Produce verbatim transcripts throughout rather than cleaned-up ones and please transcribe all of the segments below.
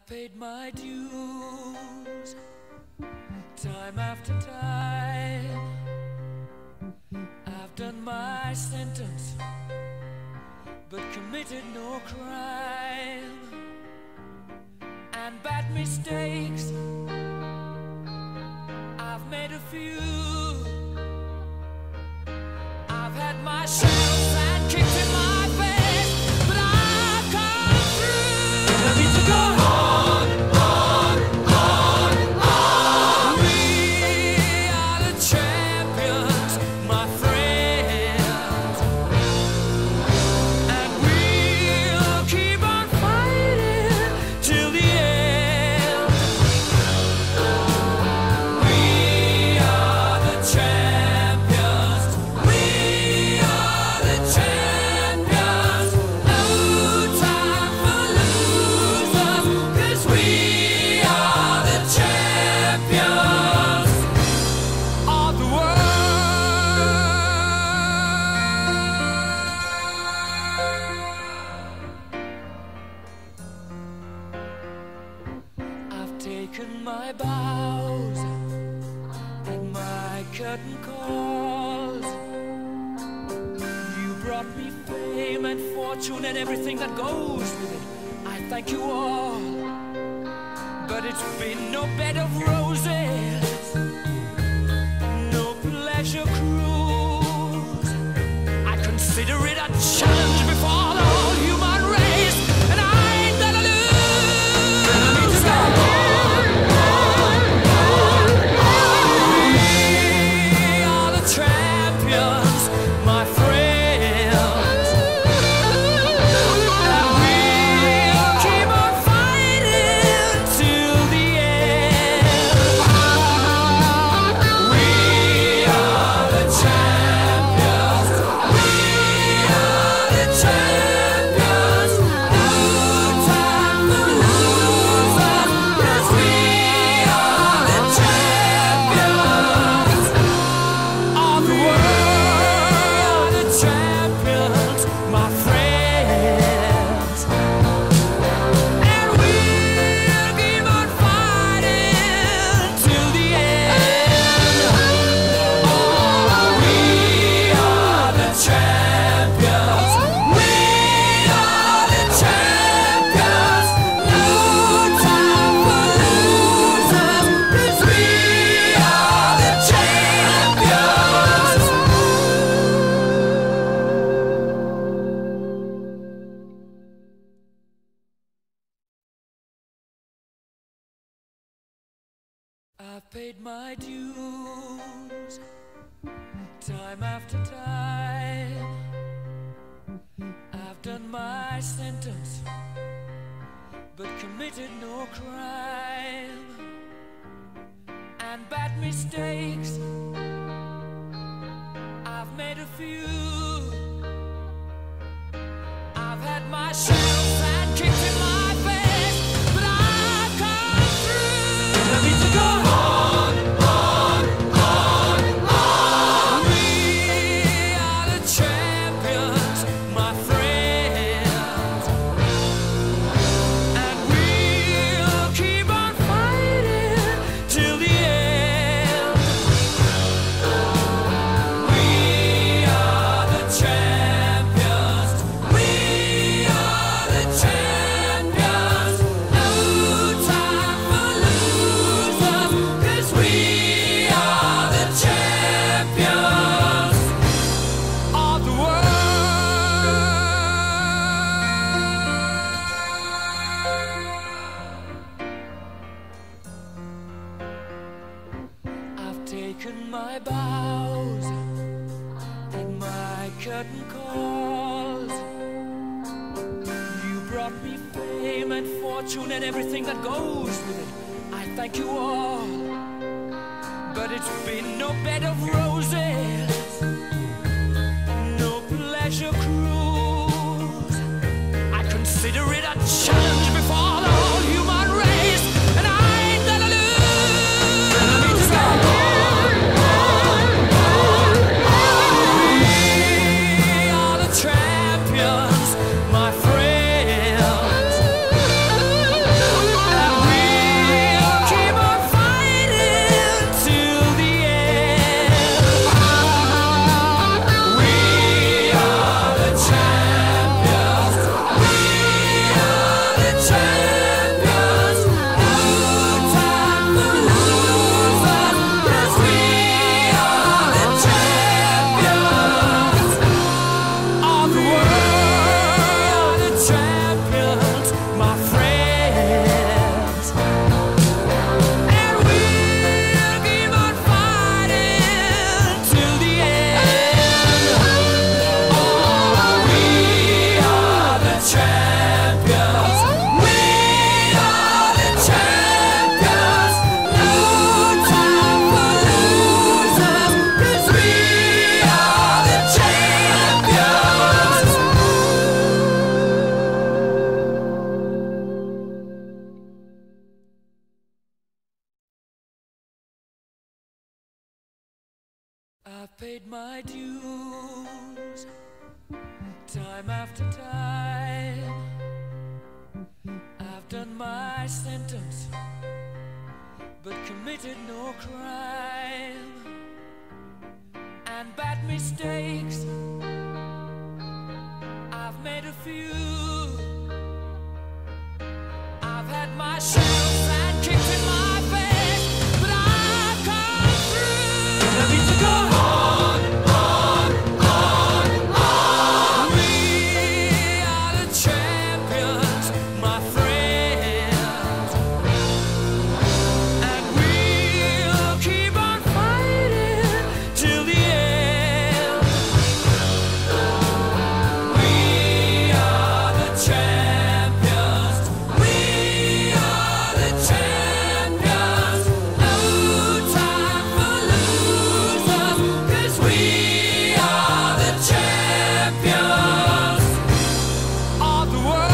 paid my dues, time after time. I've done my sentence, but committed no crime. And bad mistakes, I've made a few. I've had my shells and kicked in my face, but I've come through. I need to go on, on, on, on. We are the champions, my friends, and we'll keep on fighting till the end. We are the champions. We are the champions. No time for losers, 'cause we are the champions of the world. I've taken my bows and my curtain calls. You brought me fame and fortune and everything that goes with it. I thank you all, but it's been no bed of roses, no pleasure cruise. I consider it a challenge before the whole human race, and I ain't gonna lose. We are the champions, my friends, and we'll keep on fighting till the end. We are the champions. We are the champions. No time for losers, 'cause we are the champions of the world. The champions, my friends, and we'll keep on fighting till the end. Oh, we are the champions. We are the champions. No time for losers, 'cause we are the champions. I've paid my dues, time after time. I've done my sentence, but committed no crime. And bad mistakes, I've made a few. I've had my shells and kicked in my face, but I've come through. I need to go on, on, on, on. We are the champions, my friends, and we'll keep on fighting till the end. We are the champions. We are the champions. No time for losers, 'cause we are the champions of the world. I've taken my bows and my curtain calls. You brought me fame and fortune and everything that goes with it. I thank you all, but it's been no bed of roses, no pleasure cruise. I consider it a challenge before the whole human race, and I ain't gonna lose. We are the champions, my friends, and I've paid my dues, time after time. I've done my sentence, but committed no crime. And bad mistakes, I've made a few. I've had my shadows and kicked in my face, but I've come through. And I need to go on, on, on, on. We are the champions, my friends, and we'll keep on fighting till the end. We are the champions. We are the champions. No time for losers, 'cause we are the champions of the world.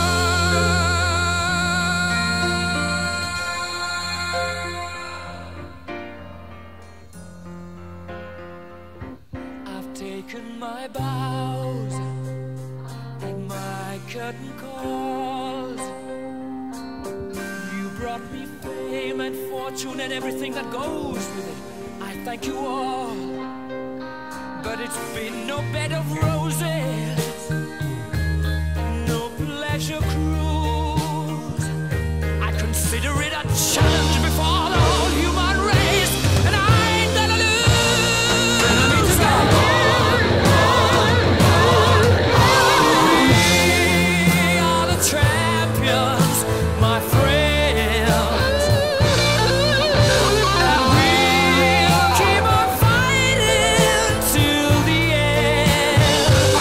I've taken my bows and my curtain calls. You brought me fame and fortune and everything that goes with it. I thank you all, but it's been no bed of roses, no pleasure cruise. I consider it a challenge before the whole human race, and I ain't gonna lose. And I need to go on, on, on, on. We are the champions, my friends, and we'll keep on fighting till the end.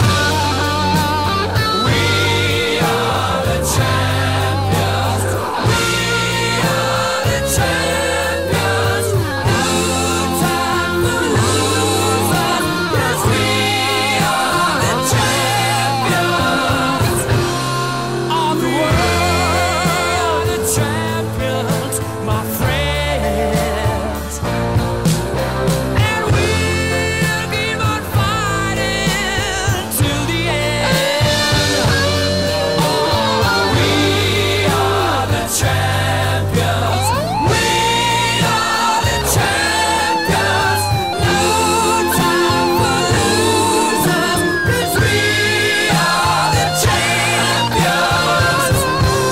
We are the champions. We are the champions. No time for losers, 'cause we are the champions of the world. The champions, my friends, and we'll keep on fighting till the end. Oh, we are the champions. We are the champions. No time for losers, 'cause we are the champions.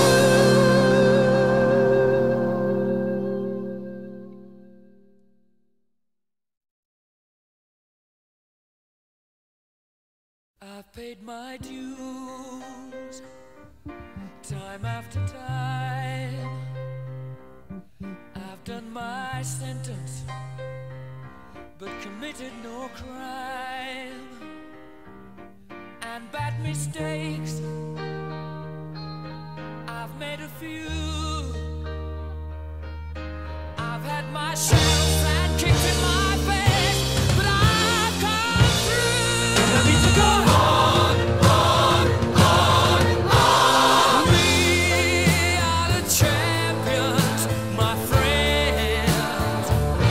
I've paid my dues, time after time. I've done my sentence, but committed no crime. And bad mistakes, I've made a few. I've had my shadows and kicked in my face, but I've come through. And I need to go on, on, on, on. We are the champions, my friends,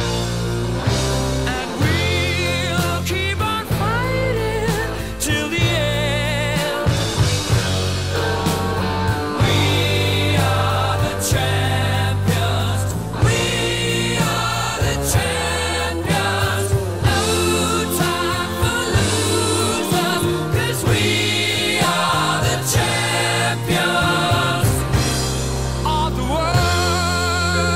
and we'll keep on fighting till the end. We are the champions. We are the champions. No time for losers, 'cause we are the champions of the world.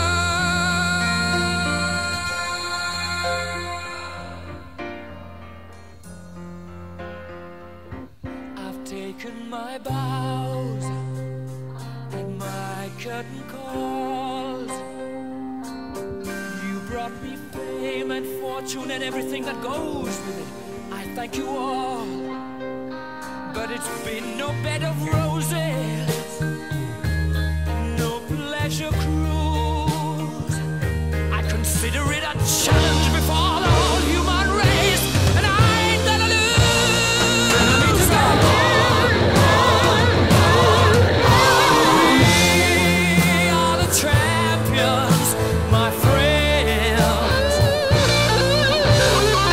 I've taken my bows and my curtain calls. You brought me fame and fortune and everything that goes with it. I thank you all, but it's been no bed of roses, no pleasure cruise. I consider it a challenge before the whole human race, and I ain't gonna lose. And I need to go on, on, on, on. We are the champions, my friends.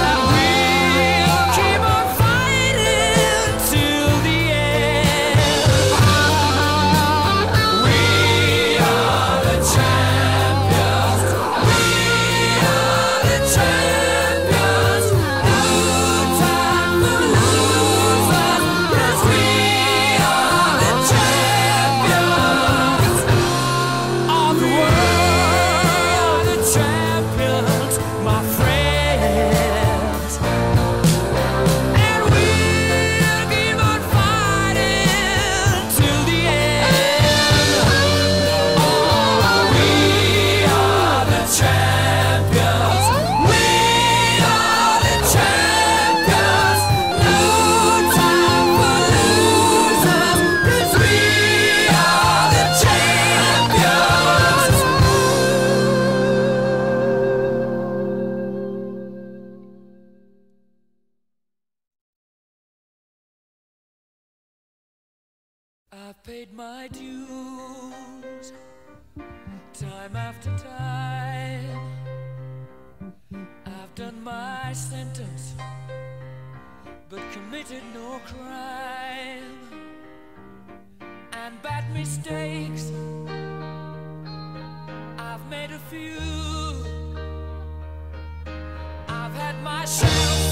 I've paid my dues time after time. I've done my sentence but committed no crime. And bad mistakes I've made a few. I've had my share